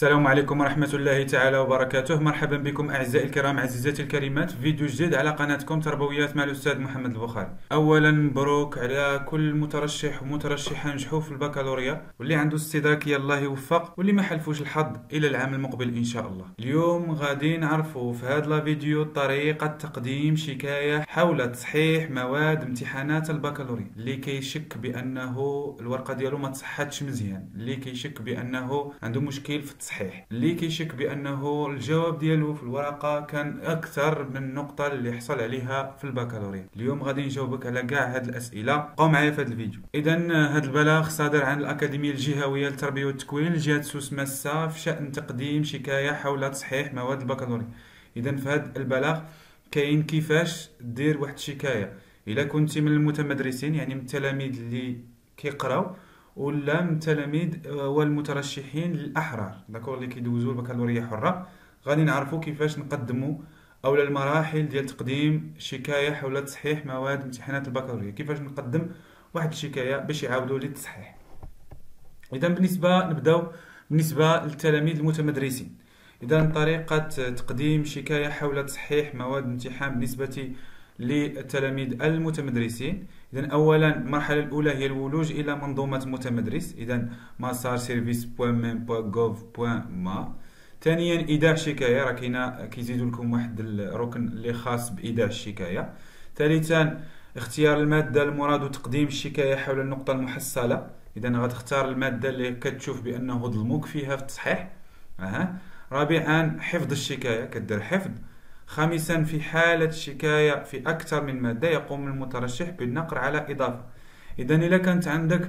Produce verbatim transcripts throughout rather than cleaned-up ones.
السلام عليكم ورحمة الله تعالى وبركاته. مرحبا بكم أعزائي الكرام عزيزاتي الكريمات في فيديو جديد على قناتكم تربويات مع الأستاذ محمد البخاري. أولا مبروك على كل مترشح ومترشحة نجحوا في البكالوريا، واللي عنده استدراكية الله يوفق، واللي ما حلفوش الحظ إلى العام المقبل إن شاء الله. اليوم غادي نعرفوا في هذا الفيديو طريقة تقديم شكاية حول تصحيح مواد امتحانات البكالوريا. اللي كيشك بأنه الورقة ديالو ما تصحتش مزيان، اللي كيشك بأنه عنده مشكل في التصحيح، اللي كيشك بانه الجواب ديالو في الورقه كان اكثر من النقطه اللي حصل عليها في البكالوريا. اليوم غادي نجاوبك على كاع هاد الاسئله، بقاو معايا في هذا الفيديو. اذا هاد البلاغ صادر عن الاكاديميه الجهويه للتربيه والتكوين لجهه سوس ماسا في شان تقديم شكايه حول تصحيح مواد البكالوريا. اذا في هذا البلاغ كاين كيفاش دير واحد الشكايه الا كنتي من المتمدرسين، يعني من التلاميذ اللي كيقراو، ولا من التلاميذ والمترشحين الاحرار داكور اللي كيدوزوا البكالوريا حره. غادي نعرفوا كيفاش نقدموا اولا المراحل ديال تقديم شكايه حول تصحيح مواد امتحانات البكالوريا، كيفاش نقدم واحد الشكايه باش يعاودوا لي التصحيح. اذا بالنسبه نبداو بالنسبه للتلاميذ المتمدرسين. اذا طريقه تقديم شكايه حول تصحيح مواد الامتحان بالنسبه للتلاميذ المتمدرسين. إذن أولا المرحلة الأولى هي الولوج إلى منظومة متمدرس، إذن مسار سيرفيس بوان ميم بوان غوف بوان ما. ثانيا إيداع شكاية، راه كاينة كيزيدوا لكم واحد الركن اللي خاص بإيداع الشكاية. ثالثا اختيار المادة المراد تقديم الشكاية حول النقطة المحصلة، إذن غتختار المادة اللي كتشوف بأنه ظلموك فيها في التصحيح. أه. رابعا حفظ الشكاية، كدير حفظ. خامسا في حالة الشكاية في أكثر من مادة يقوم المترشح بالنقر على إضافة. إذا إلا كانت عندك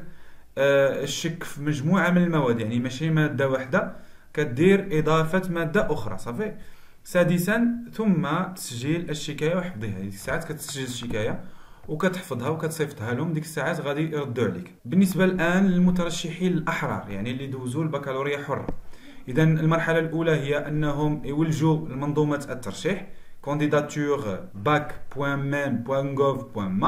الشك في مجموعة من المواد، يعني ماشي مادة واحدة، كدير إضافة مادة أخرى صافي. سادسا ثم تسجيل الشكاية وحفظها، ديك الساعات كتسجل الشكاية وكتحفظها وكتصيفطها لهم، ديك الساعات غادي يردوا عليك. بالنسبة الآن للمترشحين الأحرار، يعني اللي دوزوا البكالوريا حرة، إذا المرحلة الأولى هي أنهم يولجوا لمنظومة الترشيح candidature bac.mem.gov.ma.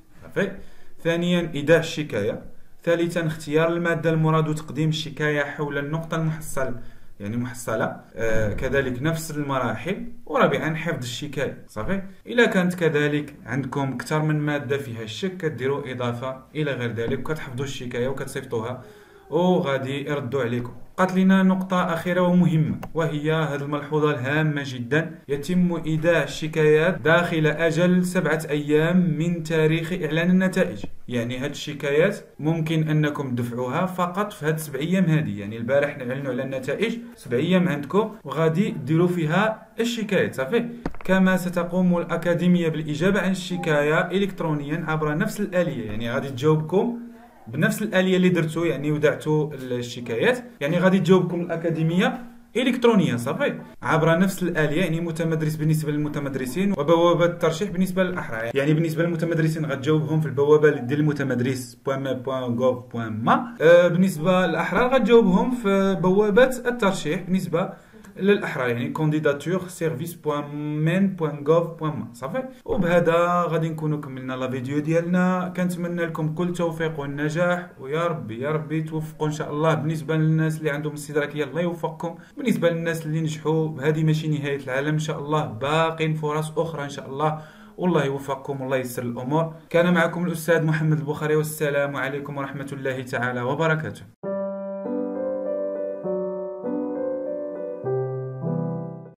ثانيا إيداع الشكاية. ثالثا اختيار المادة المراد تقديم الشكاية حول النقطة المحصلة، يعني محصلة، آه كذلك نفس المراحل. ورابعا حفظ الشكاية صافي. إلا كانت كذلك عندكم أكثر من مادة فيها الشك، كديروا إضافة إلى غير ذلك، وكتحفظوا الشكاية وكتصيفطوها وغادي يردوا عليكم. قالت لنا نقطة أخيرة ومهمة، وهي هذه الملحوظة الهامة جدا: يتم إيداع الشكايات داخل أجل سبعة أيام من تاريخ إعلان النتائج. يعني هذه الشكايات ممكن أنكم تدفعوها فقط في هذه السبع أيام هذه، يعني البارح نعلنوا على النتائج، سبع أيام عندكم وغادي ديروا فيها الشكايات صافي. كما ستقوم الأكاديمية بالإجابة عن الشكاية إلكترونيا عبر نفس الآلية، يعني غادي تجاوبكم بنفس الآلية اللي درتوا، يعني ودعتوا الشكايات، يعني غادي تجاوبكم الأكاديمية إلكترونيا صافي عبر نفس الآلية. يعني متمدرس بالنسبة للمتمدرسين، وبوابة الترشيح بالنسبة للأحرار. يعني بالنسبة للمتمدرسين غتجاوبهم في البوابة ديال المتمدرس بوان مي بوان غوف بوان ما. أه بالنسبة للأحرار غتجاوبهم في بوابة الترشيح بالنسبة للأحرار، يعني candidature service.men.gov.ma صافي. وبهذا غادي نكونوا كملنا لا فيديو ديالنا. كنتمنى لكم كل توفيق والنجاح، ويا ربي يا ربي توفقوا ان شاء الله. بالنسبه للناس اللي عندهم استدراكيه الله يوفقكم، بالنسبه للناس اللي نجحوا هذه ماشي نهايه العالم، ان شاء الله باقين فرص اخرى ان شاء الله، والله يوفقكم والله ييسر الامور. كان معكم الاستاذ محمد البخاري، والسلام عليكم ورحمه الله تعالى وبركاته.